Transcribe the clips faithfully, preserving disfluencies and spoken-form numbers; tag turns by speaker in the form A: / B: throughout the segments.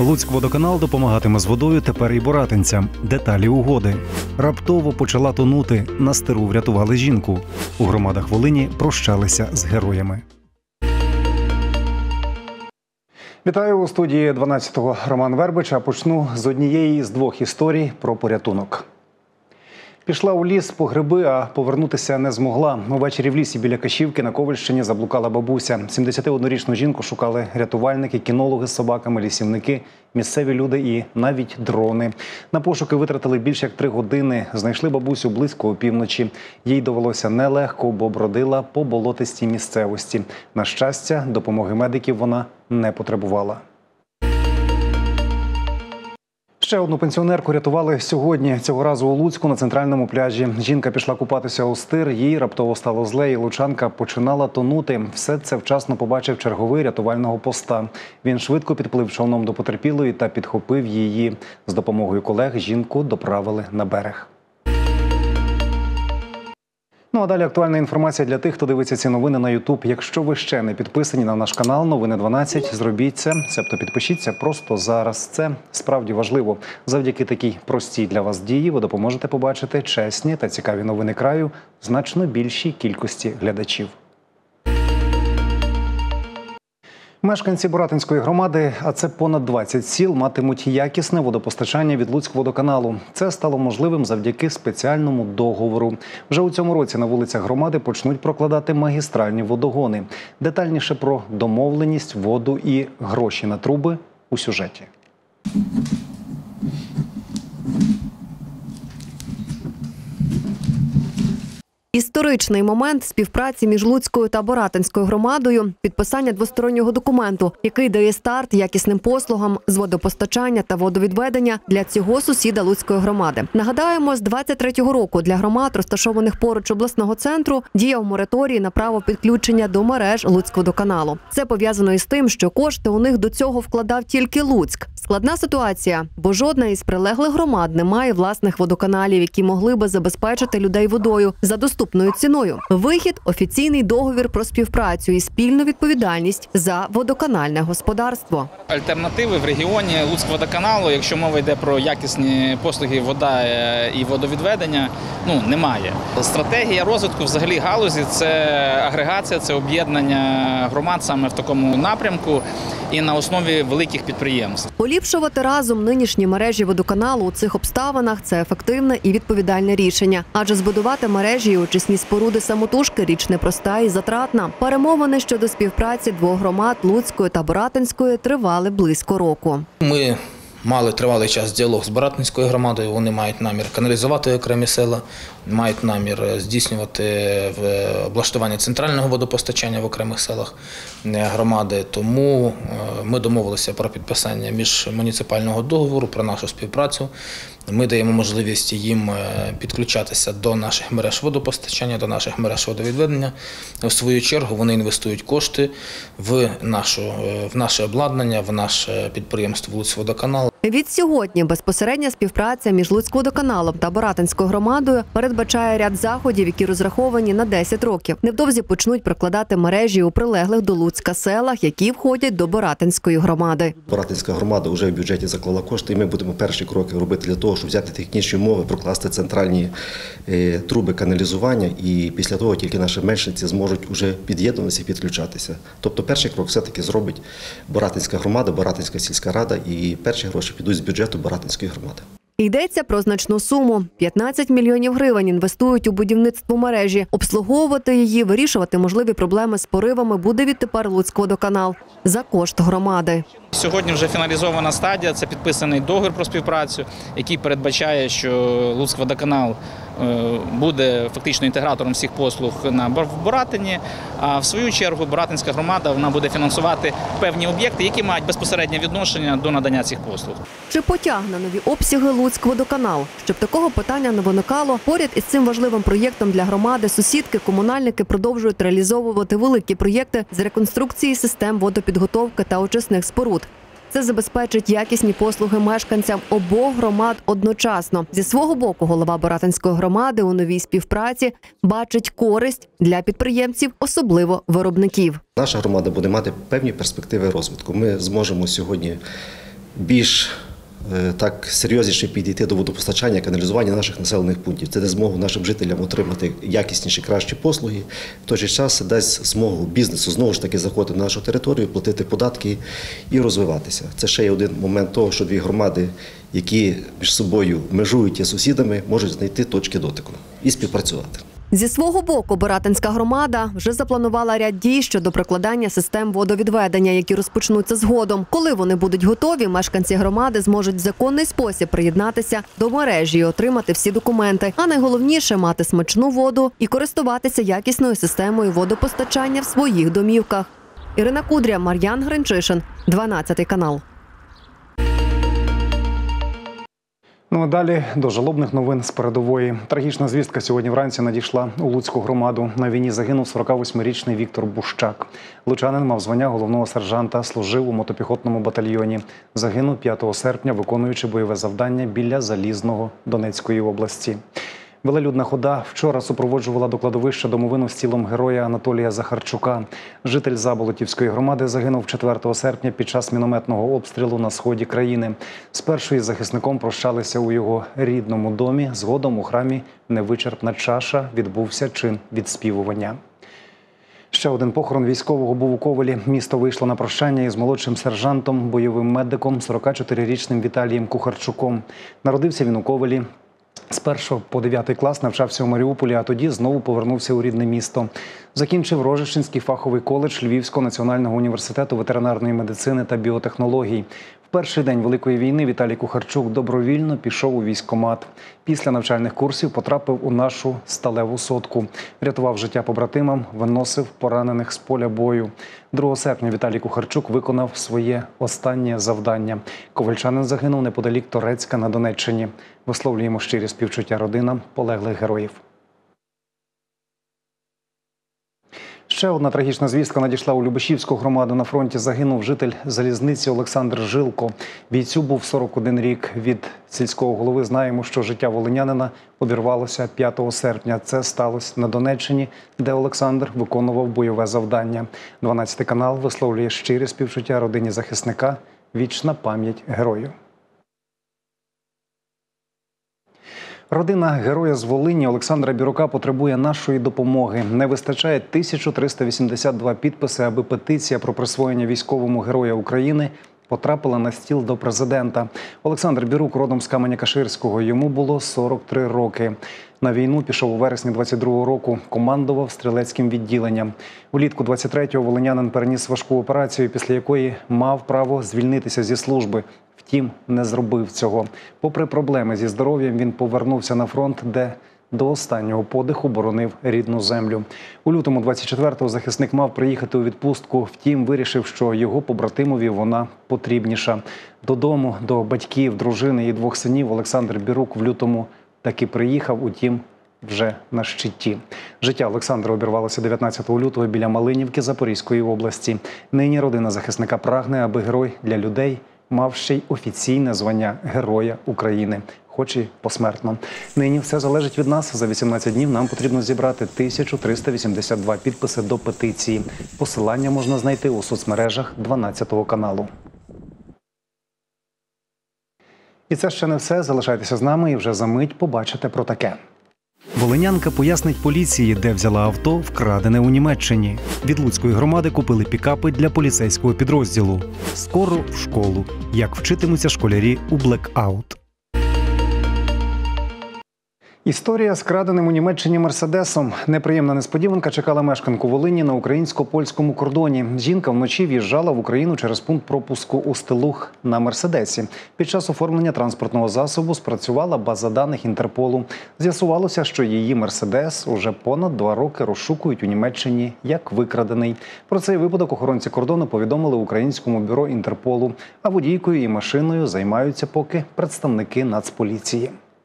A: Луцькводоканал допомагатиме з водою тепер і боратинцям. Деталі угоди. Раптово почала тонути. На стиру врятували жінку. У громадах Волині прощалися з героями. Вітаю у студії дванадцятого Роман Вербич, а почну з однієї з двох історій про порятунок. Пішла у ліс по гриби, а повернутися не змогла. Увечері в лісі біля Кашівки на Ковальщині заблукала бабуся. сімдесятиоднорічну жінку шукали рятувальники, кінологи з собаками, лісівники, місцеві люди і навіть дрони. На пошуки витратили більше як три години. Знайшли бабусю близько опівночі. Їй довелося нелегко, бо бродила по болотистій місцевості. На щастя, допомоги медиків вона не потребувала. Ще одну пенсіонерку рятували сьогодні, цього разу у Луцьку на центральному пляжі. Жінка пішла купатися у стир, їй раптово стало зле і лучанка починала тонути. Все це вчасно побачив черговий рятувального поста. Він швидко підплив човном до потерпілої та підхопив її. З допомогою колег жінку доправили на берег. Ну а далі актуальна інформація для тих, хто дивиться ці новини на ютуб. Якщо ви ще не підписані на наш канал «Новини дванадцять», зробіть це, себто підпишіться просто зараз. Це справді важливо. Завдяки такій простій для вас дії ви допоможете побачити чесні та цікаві новини краю значно більшій кількості глядачів. Мешканці Боратинської громади, а це понад двадцять сіл, матимуть якісне водопостачання від Луцькводоканалу. Це стало можливим завдяки спеціальному договору. Вже у цьому році на вулицях громади почнуть прокладати магістральні водогони. Детальніше про домовленість, воду і гроші на труби у сюжеті.
B: Історичний момент співпраці між Луцькою та Боратинською громадою – підписання двостороннього документу, який дає старт якісним послугам з водопостачання та водовідведення для цього сусіда Луцької громади. Нагадаємо, з двадцять третього року для громад, розташованих поруч обласного центру, діяв мораторій на право підключення до мереж Луцькводоканалу. Це пов'язано із тим, що кошти у них до цього вкладав тільки Луцьк. Складна ситуація, бо жодна із прилеглих громад не має власних водоканалів, які могли би забезпечити людей водою за доступною ціною. Вихід – офіційний договір про співпрацю і спільну відповідальність за водоканальне господарство.
C: Альтернативи в регіоні Луцькводоканалу, якщо мова йде про якісні послуги вода і водовідведення, ну, немає. Стратегія розвитку взагалі галузі – це агрегація, це об'єднання громад саме в такому напрямку і на основі великих підприємств.
B: Поліпшувати разом нинішні мережі водоканалу у цих обставинах – це ефективне і відповідальне рішення. Адже збудувати мережі і очисні споруди самотужки – річ непроста і затратна. Перемовини щодо співпраці двох громад – Луцької та Боратинської – тривали близько року.
D: Ми мали тривалий час діалог з Боратинською громадою. Вони мають намір каналізувати окремі села, мають намір здійснювати облаштування центрального водопостачання в окремих селах громади. Тому ми домовилися про підписання міжмуніципального договору про нашу співпрацю. Ми даємо можливість їм підключатися до наших мереж водопостачання, до наших мереж водовідведення. В свою чергу вони інвестують кошти в, нашу, в наше обладнання, в наше підприємство Луцькводоканал.
B: Від сьогодні безпосередня співпраця між Луцькводоканалом та Боратинською громадою передбачає ряд заходів, які розраховані на десять років. Невдовзі почнуть прокладати мережі у прилеглих до Луцька селах, які входять до Боратинської громади.
E: Боратинська громада вже в бюджеті заклала кошти, і ми будемо перші кроки робити для того, щоб взяти технічні умови, прокласти центральні е, труби каналізування, і після того тільки наші мешканці зможуть вже під'єднуватися і підключатися. Тобто перший крок все-таки зробить Боратинська громада, Боратинська сільська рада, і перші гроші підуть з бюджету Боратинської громади.
B: Йдеться про значну суму – п'ятнадцять мільйонів гривень інвестують у будівництво мережі. Обслуговувати її, вирішувати можливі проблеми з поривами буде відтепер Луцькводоканал за кошт громади.
C: Сьогодні вже фіналізована стадія – це підписаний договір про співпрацю, який передбачає, що Луцькводоканал буде фактично інтегратором всіх послуг на Боратині, а в свою чергу Боратинська громада вона буде фінансувати певні об'єкти, які мають безпосереднє відношення до надання цих послуг.
B: Чи потягне нові обсяги Луцькводоканал? Щоб такого питання не виникало, поряд із цим важливим проєктом для громади сусідки, комунальники продовжують реалізовувати великі проєкти з реконструкції систем водопідготовки та очисних споруд. Це забезпечить якісні послуги мешканцям обох громад одночасно. Зі свого боку, голова Боратинської громади у новій співпраці бачить користь для підприємців, особливо виробників.
E: Наша громада буде мати певні перспективи розвитку. Ми зможемо сьогодні більш так серйозніше підійти до водопостачання, каналізування наших населених пунктів. Це дасть змогу нашим жителям отримати якісніші, кращі послуги. В той же час дасть змогу бізнесу знову ж таки заходити на нашу територію, платити податки і розвиватися. Це ще є один момент того, що дві громади, які між собою межують є сусідами, можуть знайти точки дотику і співпрацювати.
B: Зі свого боку, Боратинська громада вже запланувала ряд дій щодо прокладання систем водовідведення, які розпочнуться згодом. Коли вони будуть готові, мешканці громади зможуть в законний спосіб приєднатися до мережі і отримати всі документи. А найголовніше – мати смачну воду і користуватися якісною системою водопостачання в своїх домівках. Ірина Кудря, Мар'ян Гринчишин, дванадцятий канал.
A: Ну а далі до жалобних новин з передової. Трагічна звістка сьогодні вранці надійшла у Луцьку громаду. На війні загинув сорокавосьмирічний Віктор Бущак. Лучанин мав звання головного сержанта, служив у мотопіхотному батальйоні. Загинув п'ятого серпня, виконуючи бойове завдання біля Залізного Донецької області. Велелюдна хода вчора супроводжувала до кладовища домовину з тілом героя Анатолія Захарчука. Житель Заболотівської громади загинув четвертого серпня під час мінометного обстрілу на сході країни. Спершу із захисником прощалися у його рідному домі. Згодом у храмі «Невичерпна чаша» відбувся чин відспівування. Ще один похорон військового був у Ковелі. Місто вийшло на прощання із молодшим сержантом, бойовим медиком, сорокачотирирічним Віталієм Кухарчуком. Народився він у Ковелі. З першого по дев'ятий клас навчався у Маріуполі, а тоді знову повернувся у рідне місто. Закінчив Рожищенський фаховий коледж Львівського національного університету ветеринарної медицини та біотехнологій. В перший день Великої війни Віталій Кухарчук добровільно пішов у військкомат. Після навчальних курсів потрапив у нашу сталеву сотку. Рятував життя побратимам, виносив поранених з поля бою. другого серпня Віталій Кухарчук виконав своє останнє завдання. Ковальчанин загинув неподалік Торецька на Донеччині. Висловлюємо щирі співчуття родинам полеглих героїв. Ще одна трагічна звістка надійшла у Любешівську громаду. На фронті загинув житель Залізниці Олександр Жилко. Бійцю був сорок один рік. Від сільського голови знаємо, що життя волинянина обірвалося п'ятого серпня. Це сталося на Донеччині, де Олександр виконував бойове завдання. дванадцятий канал висловлює щирі співчуття родині захисника. Вічна пам'ять герою. Родина героя з Волині Олександра Бірука потребує нашої допомоги. Не вистачає тисяча триста вісімдесят два підписи, аби петиція про присвоєння військовому Героя України потрапила на стіл до президента. Олександр Бірук родом з Каменя-Каширського. Йому було сорок три роки. На війну пішов у вересні двадцять другого року. Командував стрілецьким відділенням. Улітку двадцять третього волинянин переніс важку операцію, після якої мав право звільнитися зі служби. Втім, не зробив цього. Попри проблеми зі здоров'ям, він повернувся на фронт, де до останнього подиху боронив рідну землю. У лютому двадцять четвертого захисник мав приїхати у відпустку, втім вирішив, що його побратимові вона потрібніша. Додому, до батьків, дружини і двох синів Олександр Бірук в лютому таки приїхав, утім вже на щиті. Життя Олександра обірвалося дев'ятнадцятого лютого біля Малинівки Запорізької області. Нині родина захисника прагне, аби герой для людей мав ще й офіційне звання Героя України, хоч і посмертно. Нині все залежить від нас. За вісімнадцять днів нам потрібно зібрати тисячу триста вісімдесят два підписи до петиції. Посилання можна знайти у соцмережах дванадцятого каналу. І це ще не все. Залишайтеся з нами і вже за мить побачите про таке. Волинянка пояснить поліції, де взяла авто, вкрадене у Німеччині. Від Луцької громади купили пікапи для поліцейського підрозділу. Скоро в школу. Як вчитимуться школярі у блекаут. Історія з краденим у Німеччині «Мерседесом». Неприємна несподіванка чекала мешканку Волині на українсько-польському кордоні. Жінка вночі в'їжджала в Україну через пункт пропуску у Стилух на «Мерседесі». Під час оформлення транспортного засобу спрацювала база даних Інтерполу. З'ясувалося, що її «Мерседес» уже понад два роки розшукують у Німеччині як викрадений. Про цей випадок охоронці кордону повідомили українському бюро Інтерполу, а водійкою і машиною займаються поки представники Нацполіції.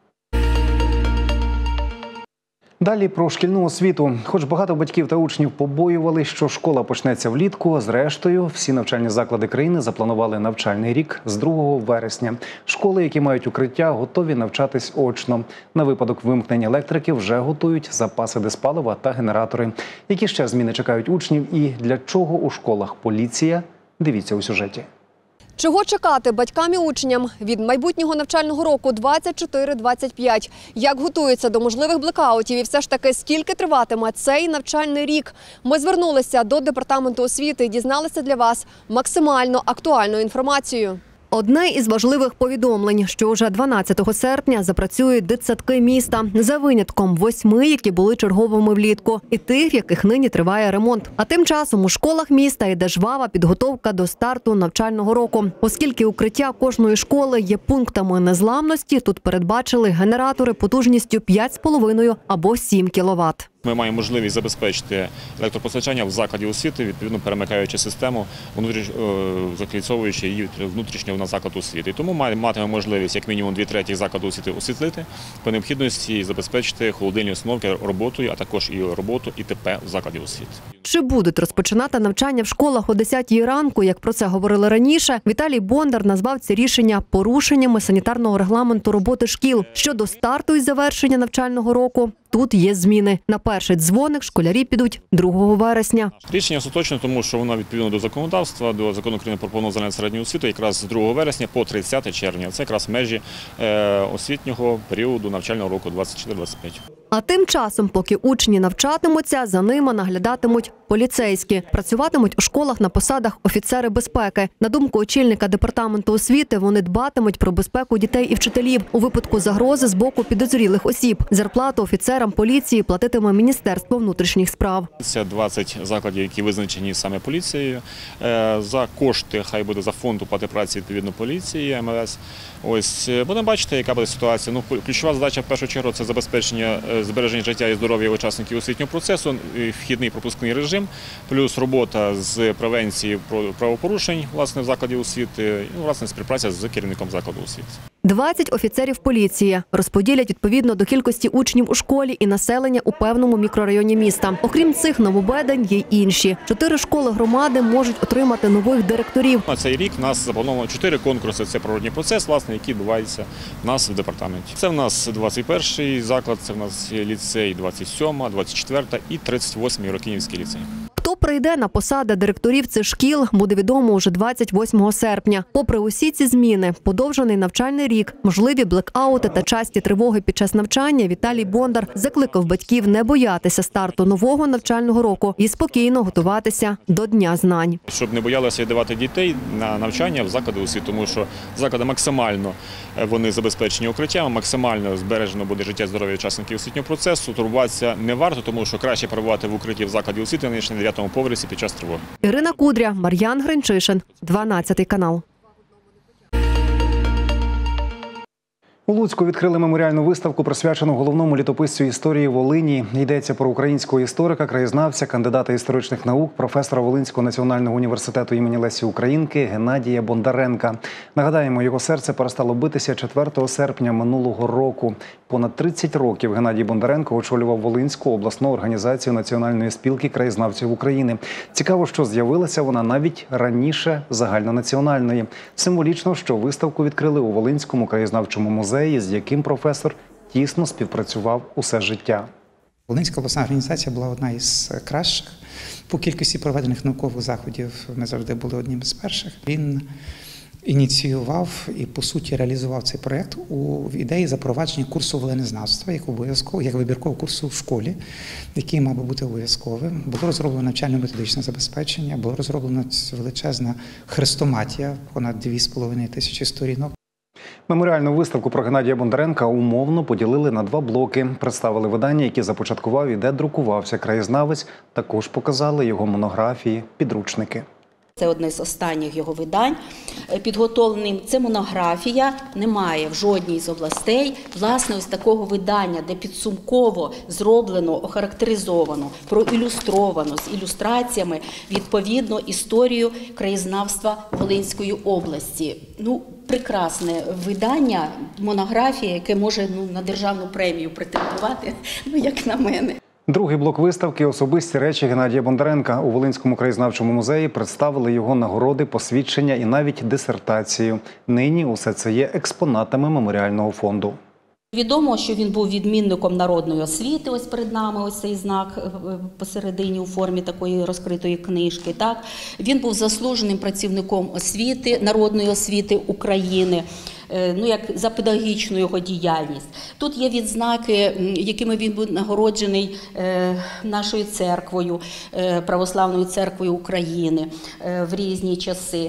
A: Далі про шкільну освіту. Хоч багато батьків та учнів побоювали, що школа почнеться влітку, зрештою, всі навчальні заклади країни запланували навчальний рік з другого вересня. Школи, які мають укриття, готові навчатись очно. На випадок вимкнення електрики вже готують запаси диспалива та генератори. Які ще зміни чекають учнів і для чого у школах поліція? Дивіться у сюжеті.
B: Чого чекати батькам і учням від майбутнього навчального року двадцять чотири двадцять п'ять? Як готуються до можливих блекаутів і все ж таки скільки триватиме цей навчальний рік? Ми звернулися до департаменту освіти і дізналися для вас максимально актуальну інформацію. Одне із важливих повідомлень, що вже дванадцятого серпня запрацюють дитсадки міста, за винятком восьми, які були черговими влітку, і тих, в яких нині триває ремонт. А тим часом у школах міста йде жвава підготовка до старту навчального року. Оскільки укриття кожної школи є пунктами незламності, тут передбачили генератори потужністю п'ять з половиною або сім кіловат.
F: Ми маємо можливість забезпечити електропостачання в закладі освіти, відповідно перемикаючи систему, закільцовуючи її внутрішньо на заклад освіти. І тому матимемо можливість як мінімум дві треті закладу освіти освітлити, по необхідності забезпечити холодильні установки роботою, а також і роботу і ТП в закладі освіти.
B: Чи будуть розпочинати навчання в школах о десятій ранку, як про це говорили раніше, Віталій Бондар назвав це рішення порушеннями санітарного регламенту роботи шкіл. Щодо старту і завершення навчального року, тут є зміни. На перший дзвоник школярі підуть другого вересня.
F: Рішення остаточне, тому що воно відповідно до законодавства, до закону України про повну загальну середню освіту, якраз з другого вересня по тридцяте червня. Це якраз межі освітнього періоду навчального року двадцять чотири двадцять п'ять.
B: А тим часом, поки учні навчатимуться, за ними наглядатимуть поліцейські. Працюватимуть у школах на посадах офіцери безпеки. На думку очільника департаменту освіти, вони дбатимуть про безпеку дітей і вчителів. У випадку загрози з боку підозрілих осіб зарплату офіцерам поліції платитиме Міністерство внутрішніх справ.
F: Це двадцять закладів, які визначені саме поліцією. За кошти, хай буде за фонд оплати праці, відповідно, поліції, ем ве ес. Ось, будемо бачити, яка буде ситуація. Ну, ключова задача, в першу чергу, це забезпечення збереження життя і здоров'я учасників освітнього процесу, вхідний пропускний режим, плюс робота з превенції правопорушень, власне, в закладі освіти, і, власне, співпраця з керівником закладу освіти.
B: двадцять офіцерів поліції розподілять відповідно до кількості учнів у школі і населення у певному мікрорайоні міста. Окрім цих нововведень, є й інші. Чотири школи громади можуть отримати нових директорів.
F: На цей рік в нас заплановано чотири конкурси. Це природній процес, власне, який відбувається в нас в департаменті. Це в нас двадцять перший заклад, це в нас ліцей двадцять сьома, двадцять четверта і тридцять восьмий Рокинівський ліцей.
B: Хто прийде на посади директорів цих шкіл, буде відомо уже двадцять восьмого серпня. Попри усі ці зміни, подовжений навчальний рік, можливі блекаути та часті тривоги під час навчання, Віталій Бондар закликав батьків не боятися старту нового навчального року і спокійно готуватися до Дня знань.
F: Щоб не боялися віддавати дітей на навчання в заклади освіти, тому що заклади максимально вони забезпечені укриттями, максимально збережено буде життя і здоров'я учасників освітнього процесу. Турбуватися не варто, тому що краще перебувати в укритті в закладі освіти, ніж на дев'ятому поверсі під час тривоги.
B: Ірина Кудря, Мар'ян Гринчишин, дванадцятий канал.
A: У Луцьку відкрили меморіальну виставку, присвячену головному літописцю історії Волині. Йдеться про українського історика, краєзнавця, кандидата історичних наук, професора Волинського національного університету імені Лесі Українки Геннадія Бондаренка. Нагадаємо, його серце перестало битися четвертого серпня минулого року. Понад тридцять років Геннадій Бондаренко очолював Волинську обласну організацію Національної спілки краєзнавців України. Цікаво, що з'явилася вона навіть раніше загальнонаціональної. Символічно, що виставку відкрили у Волинському краєзнавчому музеї, з яким професор тісно співпрацював усе життя.
G: Волинська обласна організація була одна із кращих. По кількості проведених наукових заходів ми завжди були одним з перших. Він ініціював і, по суті, реалізував цей проєкт у ідеї запровадження курсу волинезнавства як обов'язково, як вибіркового курсу в школі, який мав би бути обов'язковим. Було розроблено навчально-методичне забезпечення, було розроблено величезна хрестоматія, понад дві з половиною тисячі сторінок.
A: Меморіальну виставку про Геннадія Бондаренка умовно поділили на два блоки. Представили видання, які започаткував і де друкувався краєзнавець. Також показали його монографії, підручники.
H: Це одне з останніх його видань підготовленим. Це монографія, немає в жодній з областей, власне, ось такого видання, де підсумково зроблено, охарактеризовано, проілюстровано з ілюстраціями відповідно історію краєзнавства Волинської області. Ну, прекрасне видання, монографія, яке може ну, на державну премію претендувати, ну, як на мене.
A: Другий блок виставки – особисті речі Геннадія Бондаренка. У Волинському краєзнавчому музеї представили його нагороди, посвідчення і навіть дисертацію. Нині усе це є експонатами меморіального фонду.
H: Відомо, що він був відмінником народної освіти, ось перед нами ось цей знак посередині у формі такої розкритої книжки. Так? Він був заслуженим працівником освіти, народної освіти України, ну, як за педагогічну його діяльність. Тут є відзнаки, якими він був нагороджений нашою церквою, Православною церквою України в різні часи.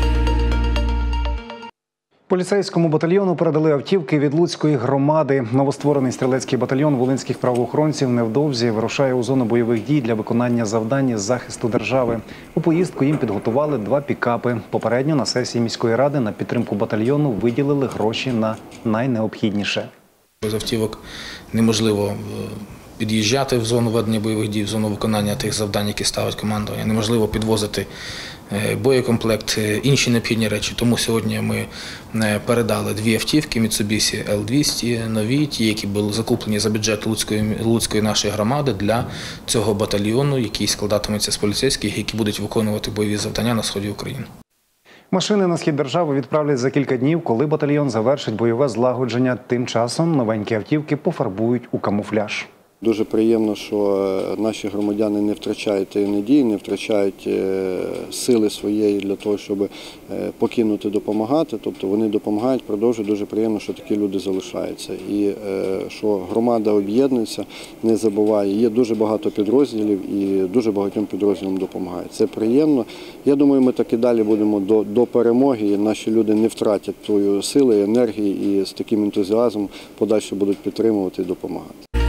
A: Поліцейському батальйону передали автівки від Луцької громади. Новостворений стрілецький батальйон волинських правоохоронців невдовзі вирушає у зону бойових дій для виконання завдань із захисту держави. У поїздку їм підготували два пікапи. Попередньо на сесії міської ради на підтримку батальйону виділили гроші на найнеобхідніше.
D: З автівок неможливо під'їжджати в зону ведення бойових дій, в зону виконання тих завдань, які ставить командування. Неможливо підвозити боєкомплект, інші необхідні речі. Тому сьогодні ми передали дві автівки Mitsubishi Ел двісті, нові, ті, які були закуплені за бюджет Луцької, Луцької нашої громади для цього батальйону, який складатиметься з поліцейських, які будуть виконувати бойові завдання на сході України.
A: Машини на схід держави відправлять за кілька днів, коли батальйон завершить бойове злагодження. Тим часом новенькі автівки пофарбують у камуфляж.
I: Дуже приємно, що наші громадяни не втрачають тієї надії, не втрачають сили своєї для того, щоб покинути, допомагати. Тобто вони допомагають, продовжують. Дуже приємно, що такі люди залишаються. І що громада об'єднується, не забуває. Є дуже багато підрозділів і дуже багатьом підрозділам допомагають. Це приємно. Я думаю, ми так і далі будемо до, до перемоги. І наші люди не втратять твою сили, енергії і з таким ентузіазмом подальше будуть підтримувати і допомагати.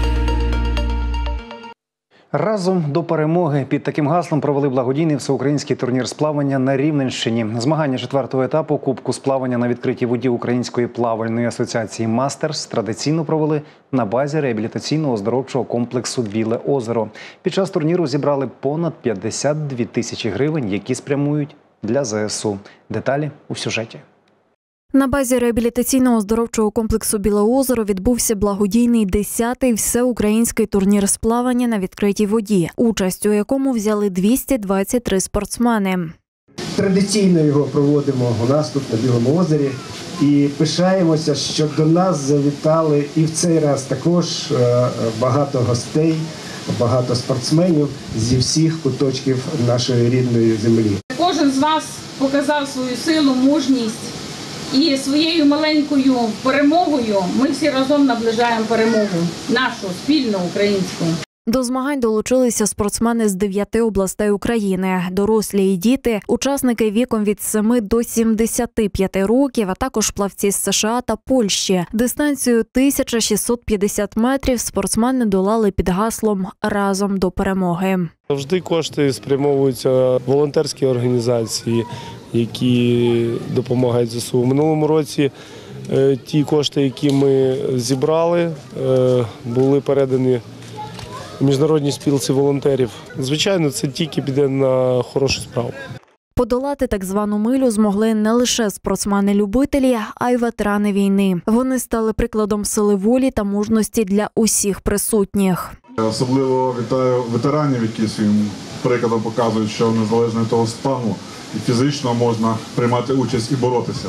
A: Разом до перемоги. Під таким гаслом провели благодійний всеукраїнський турнір з плавання на Рівненщині. Змагання четвертого етапу Кубку з плавання на відкритій воді Української плавальної асоціації «Мастерс» традиційно провели на базі реабілітаційного оздоровчого комплексу «Біле озеро». Під час турніру зібрали понад п'ятдесят дві тисячі гривень, які спрямують для Зе Ес У. Деталі у сюжеті.
J: На базі реабілітаційного оздоровчого комплексу «Біле озеро» відбувся благодійний десятий всеукраїнський турнір з плавання на відкритій воді, участь у якому взяли двісті двадцять три спортсмени.
K: Традиційно його проводимо у нас тут на Білому озері і пишаємося, що до нас завітали і в цей раз також багато гостей, багато спортсменів зі всіх куточків нашої рідної землі.
L: Кожен з вас показав свою силу, мужність. І своєю маленькою перемогою ми всі разом наближаємо перемогу, нашу спільну українську.
J: До змагань долучилися спортсмени з дев'яти областей України, дорослі і діти, учасники віком від семи до сімдесяти п'яти років, а також плавці з США та Польщі. Дистанцію тисяча шістсот п'ятдесят метрів спортсмени долали під гаслом «Разом до перемоги».
M: Завжди кошти спрямовуються в волонтерські організації, які допомагають Зе Ес У. У минулому році ті кошти, які ми зібрали, були передані міжнародній спілці волонтерів. Звичайно, це тільки піде на хорошу справу.
J: Подолати так звану милю змогли не лише спортсмени-любителі, а й ветерани війни. Вони стали прикладом сили волі та мужності для усіх присутніх.
N: Особливо вітаю ветеранів, які своїм прикладом показують, що незалежно від того стану і фізично можна приймати участь і боротися.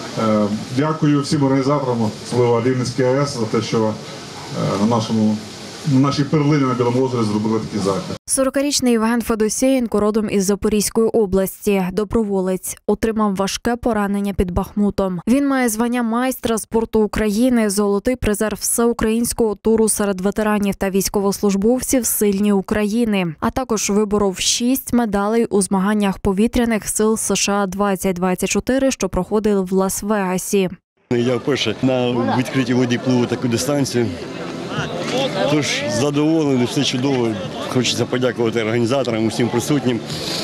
N: Дякую всім організаторам, особливо Рівненській АЕС, за те, що на нашому на нашій перлині на Білому озері зробили такий захід.
J: сорокарічний Євген Федосєєнко родом із Запорізької області. Доброволець. Отримав важке поранення під Бахмутом. Він має звання майстра спорту України, золотий призер всеукраїнського туру серед ветеранів та військовослужбовців «Сильні України». А також виборов шість медалей у змаганнях повітряних сил США двадцять двадцять чотири, що проходили в Лас-Вегасі.
O: Я вперше на відкритій воді пливу таку дистанцію. Тож задоволений, все чудово. Хочеться подякувати організаторам, усім присутнім.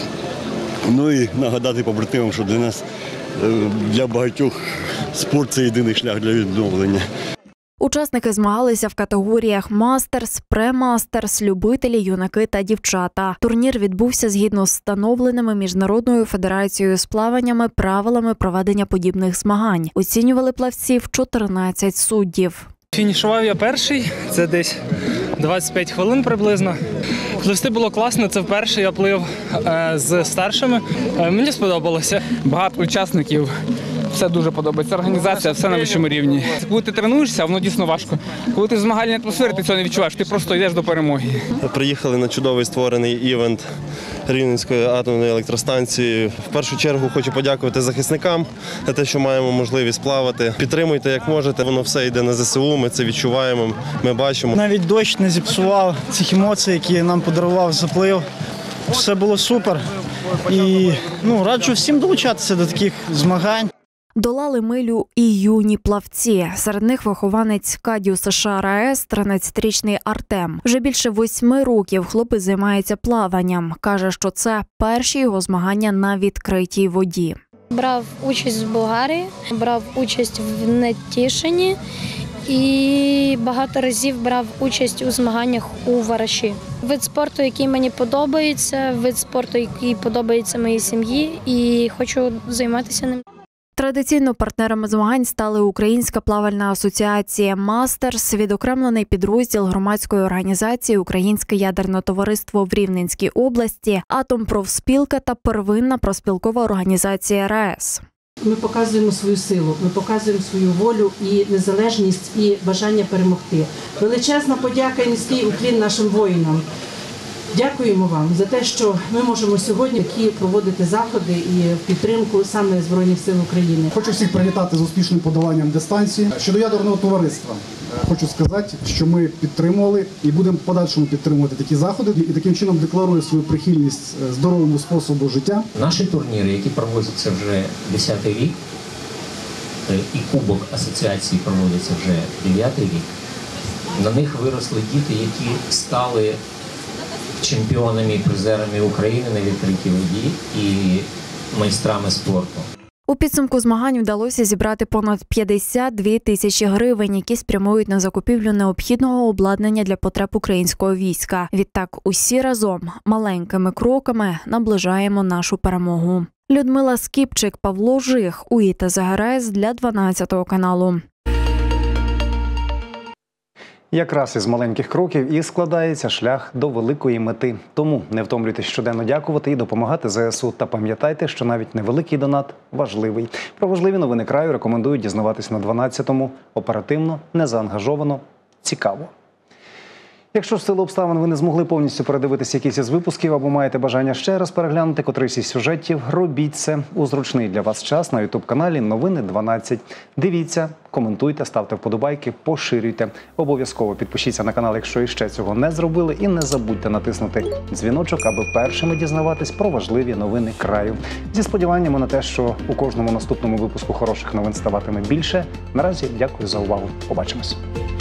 O: Ну і нагадати побратимам, що для нас, для багатьох, спорт – це єдиний шлях для відновлення.
J: Учасники змагалися в категоріях «Мастерс», «Премастерс», «Любителі», «Юнаки» та «Дівчата». Турнір відбувся згідно з встановленими Міжнародною федерацією з плаваннями правилами проведення подібних змагань. Оцінювали плавців чотирнадцять суддів.
P: Фінішував я перший, це десь двадцять п'ять хвилин приблизно. Пливсти було класно, це вперше я плив е, з старшими. Е, мені сподобалося.
Q: Багато учасників все дуже подобається. Організація, все на вищому рівні. Коли ти тренуєшся, воно дійсно важко. Коли ти в змагальній атмосфері, ти цього не відчуваєш, ти просто йдеш до перемоги.
R: Приїхали на чудовий створений івент Рівненської атомної електростанції. В першу чергу хочу подякувати захисникам за те, що маємо можливість плавати. Підтримуйте, як можете, воно все йде на зе се у, ми це відчуваємо, ми бачимо.
S: Навіть дощ не зіпсував цих емоцій, які нам подарував заплив. Все було супер. І ну, раджу всім долучатися до таких змагань.
J: Долали милю і юні плавці. Серед них вихованець Кадію США РаЕС, тринадцятирічний Артем. Вже більше восьми років хлопець займається плаванням. Каже, що це перші його змагання на відкритій воді.
T: Брав участь в Болгарії, брав участь в Нетішині і багато разів брав участь у змаганнях у Вараші. Вид спорту, який мені подобається, вид спорту, який подобається моїй сім'ї, і хочу займатися ним.
J: Традиційно партнерами змагань стали Українська плавальна асоціація «Мастерс», відокремлений підрозділ громадської організації «Українське ядерне товариство» в Рівненській області, «Атомпрофспілка» та первинна профспілкова організація РаЕС.
U: Ми показуємо свою силу, ми показуємо свою волю і незалежність, і бажання перемогти. Величезна подяка і низький уклін нашим воїнам. Дякуємо вам за те, що ми можемо сьогодні такі проводити заходи і підтримку саме Збройних сил України.
V: Хочу всіх привітати з успішним подоланням дистанції. Щодо ядерного товариства, хочу сказати, що ми підтримували і будемо в подальшому підтримувати такі заходи, і таким чином декларую свою прихильність здоровому способу життя.
W: Наші турніри, які проводяться вже десятий рік, і Кубок асоціації проводиться вже дев'ятий рік, на них виросли діти, які стали чемпіонами і призерами України на відкритій воді і майстрами спорту.
J: У підсумку змагань вдалося зібрати понад п'ятдесят дві тисячі гривень, які спрямують на закупівлю необхідного обладнання для потреб українського війська. Відтак усі разом маленькими кроками наближаємо нашу перемогу. Людмила Скіпчик, Павло Жих, УІТА-ЗГРС для дванадцятого каналу.
A: Якраз із маленьких кроків і складається шлях до великої мети. Тому не втомлюйтесь щоденно дякувати і допомагати зе ес у. Та пам'ятайте, що навіть невеликий донат важливий. Про важливі новини краю рекомендую дізнаватись на дванадцятому. Оперативно, незаангажовано, цікаво. Якщо в силу обставин ви не змогли повністю передивитися якісь із випусків або маєте бажання ще раз переглянути котрийсь із сюжетів, робіть це у зручний для вас час на ютуб-каналі Новини дванадцять. Дивіться, коментуйте, ставте вподобайки, поширюйте. Обов'язково підпишіться на канал, якщо іще цього не зробили. І не забудьте натиснути дзвіночок, аби першими дізнаватись про важливі новини краю. Зі сподіваннями на те, що у кожному наступному випуску хороших новин ставатиме більше. Наразі дякую за увагу. Побачимось.